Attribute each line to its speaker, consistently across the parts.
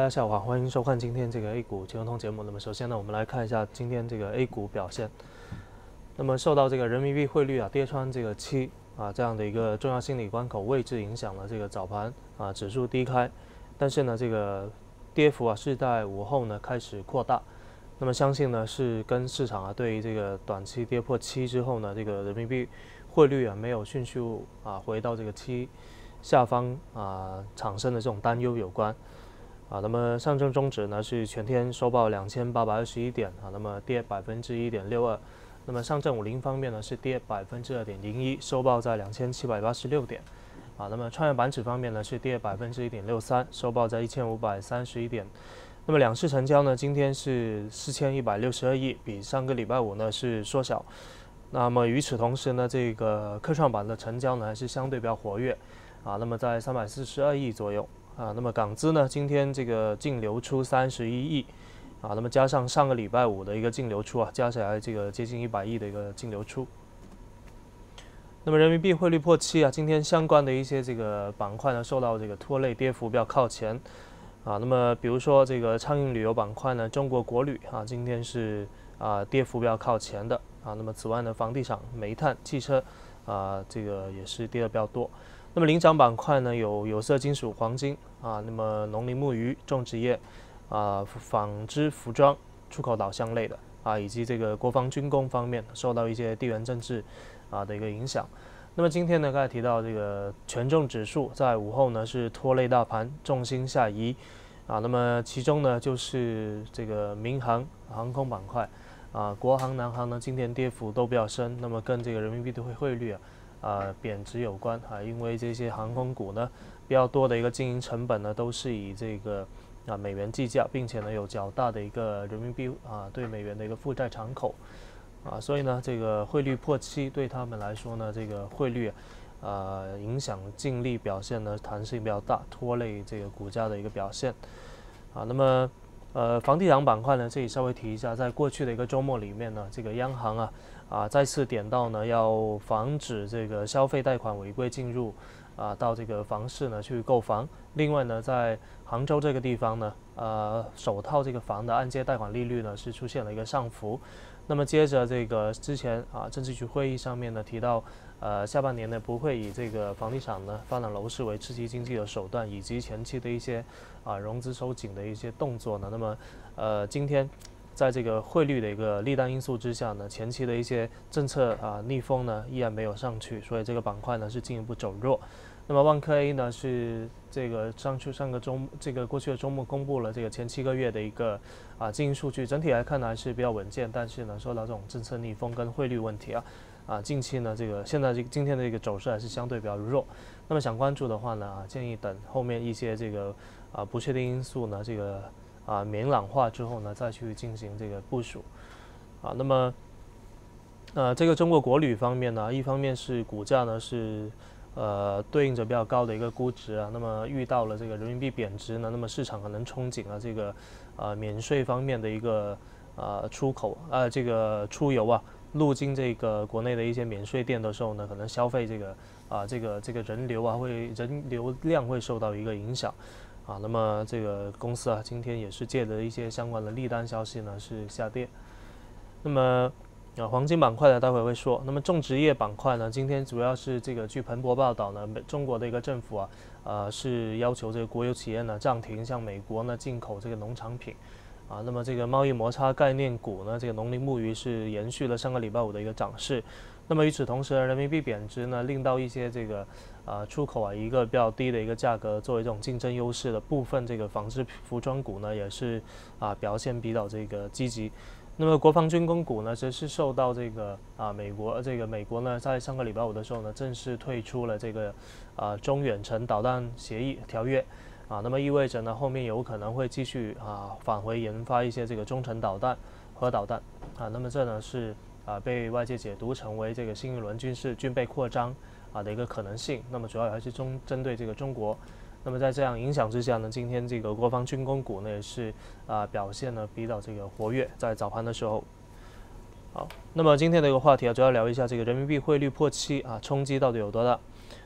Speaker 1: 家下午好，欢迎收看今天这个 A 股金融通节目。那么首先呢，我们来看一下今天这个 A 股表现。那么受到这个人民币汇率跌穿这个7这样的一个重要心理关口位置影响了这个早盘指数低开，但是呢这个跌幅是在午后呢开始扩大。那么相信呢是跟市场对于这个短期跌破7之后呢，这个人民币汇率没有迅速回到这个7下方产生的这种担忧有关。那么上证综指呢是全天收报2821点那么跌1.62%。那么上证50方面呢是跌2.01%，收报在2786点。那么创业板指方面呢是跌1.63%，收报在1531点。那么两市成交呢今天是4162亿，比上个礼拜五呢是缩小。那么与此同时呢，这个科创板的成交呢还是相对比较活跃那么在342亿左右那么港资呢今天这个净流出31亿那么加上上个礼拜五的一个净流出加起来这个接近100亿的一个净流出。那么人民币汇率破7今天相关的一些这个板块呢受到这个拖累，跌幅比较靠前那么比如说这个畅运旅游板块呢，中国国旅今天是跌幅比较靠前的那么此外呢，房地产、煤炭、汽车这个也是跌的比较多。那么领涨板块呢有有色金属、黄金那么农林牧渔、种植业纺织、服装、出口导向类的以及这个国防军工方面受到一些地缘政治的一个影响。那么今天呢，刚才提到这个权重指数在午后呢是拖累大盘，重心下移那么其中呢就是这个民航、航空板块国航、南航呢今天跌幅都比较深，那么跟这个人民币的汇率贬值有关因为这些航空股呢比较多的一个经营成本呢都是以这个美元计价，并且呢有较大的一个人民币对美元的一个负债敞口所以呢这个汇率破7对他们来说呢，这个汇率影响净利表现呢弹性比较大，拖累这个股价的一个表现那么房地产板块呢，这里稍微提一下，在过去的一个周末里面呢，这个央行再次点到呢，要防止这个消费贷款违规进入到这个房市呢去购房。另外呢，在杭州这个地方呢，首套这个房的按揭贷款利率呢是出现了一个上浮。那么接着这个之前政治局会议上面呢提到，下半年呢不会以这个房地产呢发展楼市为刺激经济的手段，以及前期的一些融资收紧的一些动作呢。那么今天在这个汇率的一个利淡因素之下呢，前期的一些政策逆风呢依然没有上去，所以这个板块呢是进一步走弱。那么万科 A 呢是这个过去的周末公布了这个前7个月的一个经营数据，整体来看呢还是比较稳健，但是呢受到这种政策逆风跟汇率问题近期呢今天的一个走势还是相对比较弱。那么想关注的话呢建议等后面一些这个不确定因素呢这个明朗化之后呢再去进行这个部署那么这个中国国旅方面呢，一方面是股价呢是对应着比较高的一个估值那么遇到了这个人民币贬值呢，那么市场可能憧憬这个免税方面的一个出口这个出游入境这个国内的一些免税店的时候呢，可能消费这个人流量会受到一个影响那么这个公司今天也是借着一些相关的利淡消息呢是下跌。那么黄金板块呢待会会说。那么种植业板块呢，今天主要是这个据彭博报道呢，中国的一个政府是要求这个国有企业呢暂停向美国呢进口这个农产品那么这个贸易摩擦概念股呢，这个农林牧渔是延续了上个礼拜五的一个涨势。那么与此同时人民币贬值呢，令到一些这个出口一个比较低的一个价格作为这种竞争优势的部分这个纺织服装股呢，也是表现比较这个积极。那么国防军工股呢，则是受到这个美国呢，在上个礼拜五的时候呢，正式退出了这个中远程导弹协议条约那么意味着呢，后面有可能会继续返回研发一些这个中程导弹、核导弹那么这呢是被外界解读成为这个新一轮军备扩张的一个可能性。那么主要还是针对这个中国。那么在这样影响之下呢，今天这个国防军工股呢也是表现呢比较这个活跃，在早盘的时候。好，那么今天的一个话题主要聊一下这个人民币汇率破7冲击到底有多大。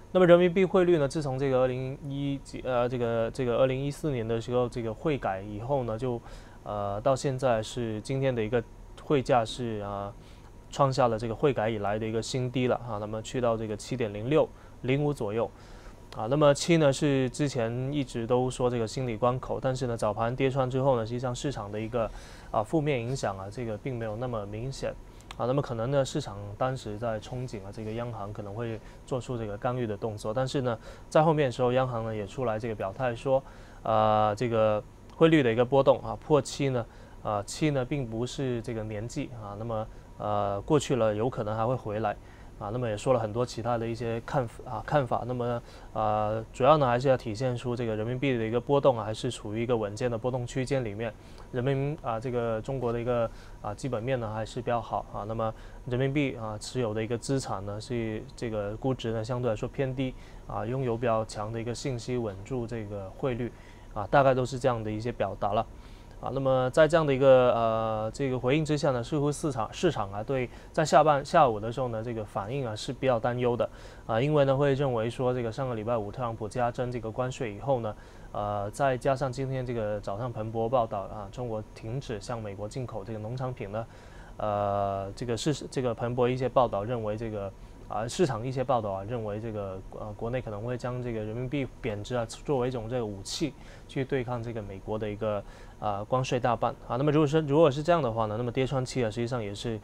Speaker 1: 那么人民币汇率呢，自从这个2014年的时候这个汇改以后呢，就到现在是今天的一个汇价是创下了这个汇改以来的一个新低了那么去到这个7.0605左右那么7呢是之前一直都说这个心理关口，但是呢早盘跌穿之后呢，实际上市场的一个负面影响这个并没有那么明显那么可能呢市场当时在憧憬这个央行可能会做出这个干预的动作，但是呢在后面的时候，央行呢也出来这个表态说这个汇率的一个波动破7呢7呢并不是这个年纪那么过去了有可能还会回来那么也说了很多其他的一些看法。那么主要呢还是要体现出这个人民币的一个波动还是处于一个稳健的波动区间里面。这个中国的一个基本面呢还是比较好那么人民币持有的一个资产呢是这个估值呢相对来说偏低拥有比较强的一个信息稳住这个汇率大概都是这样的一些表达了。那么在这样的一个这个回应之下呢，似乎市场对在下午的时候呢，这个反应是比较担忧的因为呢会认为说这个上个礼拜5特朗普加征这个关税以后呢，再加上今天这个早上彭博报道中国停止向美国进口这个农产品呢，这个彭博一些报道认为这个市场一些报道认为这个国内可能会将这个人民币贬值作为一种这个武器去对抗这个美国的一个关税大棒那么如果是这样的话呢，那么跌穿7实际上也是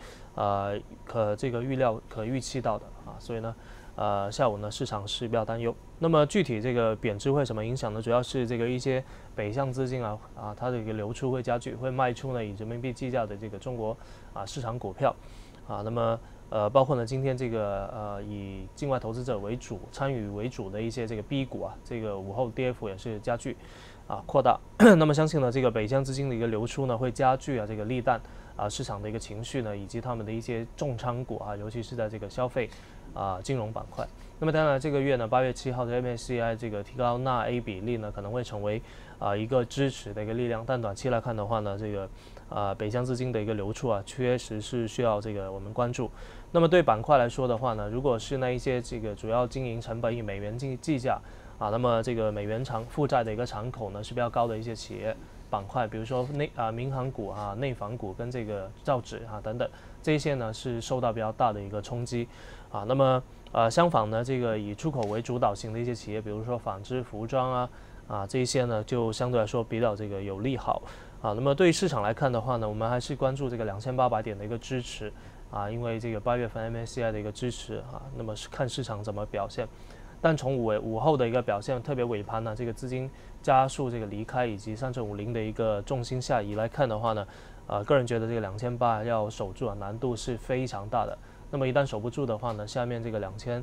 Speaker 1: 可预期到的所以呢下午呢市场是比较担忧。那么具体这个贬值会什么影响呢？主要是这个一些北向资金它的一个流出会加剧，会卖出呢以人民币计价的这个中国市场股票那么包括呢今天这个以境外投资者参与为主的一些这个 B 股这个午后跌幅也是加剧扩大那么相信呢这个北向资金的一个流出呢会加剧这个利淡市场的一个情绪呢，以及他们的一些重仓股尤其是在这个消费金融板块。那么当然这个月呢8月7号的 MSCI 这个提高纳 A 比例呢可能会成为一个支持的一个力量，但短期来看的话呢，这个北向资金的一个流出确实是需要这个我们关注。那么对板块来说的话呢，如果是那一些这个主要经营成本以美元计价那么这个美元负债的一个敞口呢是比较高的一些企业板块，比如说民航股内房股跟这个造纸等等，这些呢是受到比较大的一个冲击那么相反呢，这个以出口为主导型的一些企业，比如说纺织、服装这一些呢就相对来说比较这个有利好那么对于市场来看的话呢，我们还是关注这个2800点的一个支持因为这个8月份 MSCI 的一个支持那么是看市场怎么表现。但从午后的一个表现，特别尾盘呢，这个资金加速这个离开以及3050的一个重心下移来看的话呢，个人觉得这个2800要守住难度是非常大的。那么一旦守不住的话呢，下面这个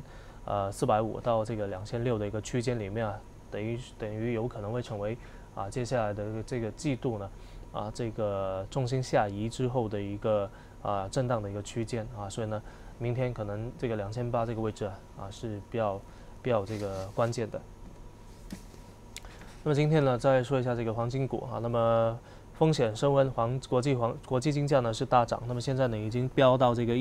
Speaker 1: 2450到这个2600的一个区间里面等于有可能会成为接下来的这个季度呢这个重心下移之后的一个震荡的一个区间所以呢，明天可能这个2800这个位置是比较这个关键的。那么今天呢，再说一下这个黄金股那么风险升温，国际金价呢是大涨，那么现在呢已经飙到这个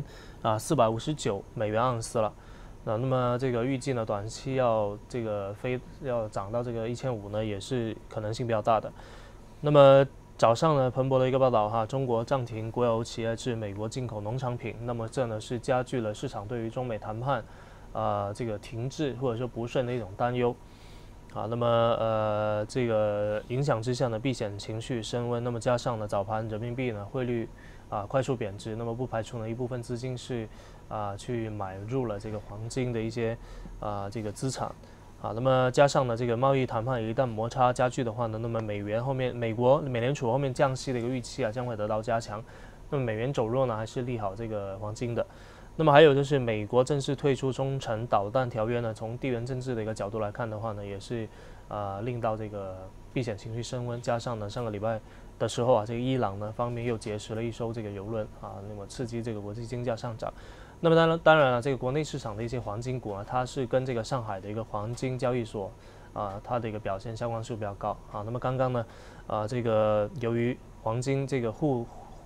Speaker 1: 1459美元盎司了那么这个预计呢短期要涨到这个1500呢也是可能性比较大的。那么早上呢，彭博的一个报道中国暂停国有企业至美国进口农产品，那么这呢是加剧了市场对于中美谈判这个停滞或者说不顺的一种担忧那么这个影响之下呢，避险情绪升温，那么加上呢早盘人民币呢汇率快速贬值，那么不排除呢一部分资金是去买入了这个黄金的一些这个资产那么加上呢这个贸易谈判一旦摩擦加剧的话呢，那么美联储后面降息的一个预期将会得到加强，那么美元走弱呢还是利好这个黄金的。那么还有就是美国正式退出中程导弹条约呢，从地缘政治的一个角度来看的话呢，也是令到这个避险情绪升温，加上呢上个礼拜的时候这个伊朗呢方面又劫持了一艘这个油轮那么刺激这个国际金价上涨。那么当然了，这个国内市场的一些黄金股它是跟这个上海的一个黄金交易所它的一个表现相关性比较高那么刚刚呢这个由于黄金这个沪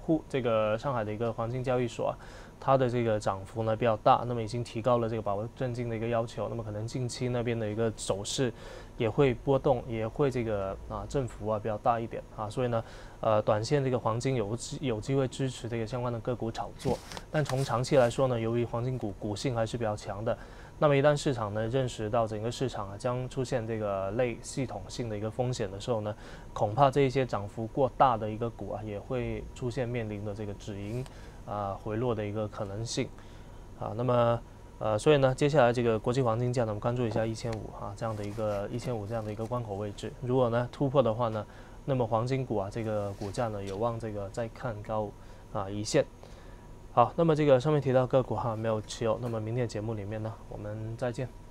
Speaker 1: 这个上海的一个黄金交易所它的这个涨幅呢比较大，那么已经提高了这个保证金的一个要求，那么可能近期那边的一个走势也会波动，也会这个振幅比较大一点所以呢，短线这个黄金有机会支持这个相关的个股炒作，但从长期来说呢，由于黄金股性还是比较强的。那么一旦市场呢认识到整个市场将出现这个类系统性的一个风险的时候呢，恐怕这一些涨幅过大的一个股也会出现面临的这个止盈回落的一个可能性那么所以呢，接下来这个国际黄金价呢，我们关注一下1500这样的一个1500这样的一个关口位置，如果呢突破的话呢，那么黄金股这个股价呢有望这个再看高一线。好，那么这个上面提到个股没有持有，那么明天的节目里面呢，我们再见。